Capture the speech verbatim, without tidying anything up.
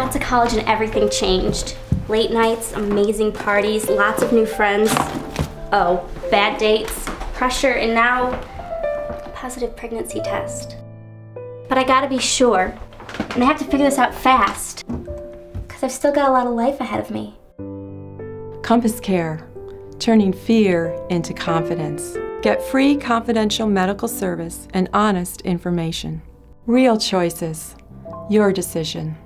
got to college and everything changed. Late nights, amazing parties, lots of new friends. Oh, bad dates, pressure, and now a positive pregnancy test. But I gotta be sure, and I have to figure this out fast, because I've still got a lot of life ahead of me. CompassCare, turning fear into confidence. Get free confidential medical service and honest information. Real choices, your decision.